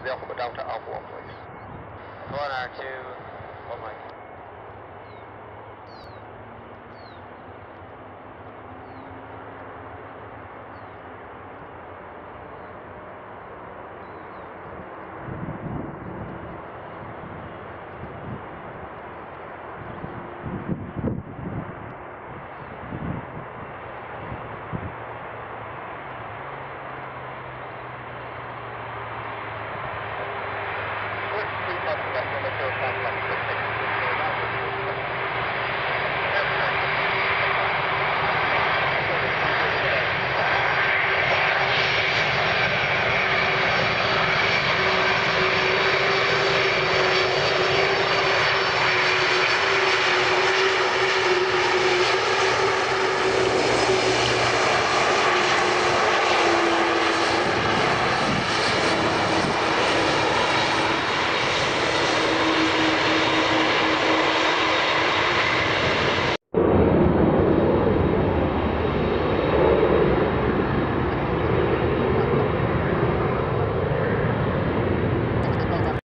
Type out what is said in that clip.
the Alpha Delta Alpha 1, please. Alpha 1 R2, 1 Mike. Switch 3 left, make sure it's on left, 6.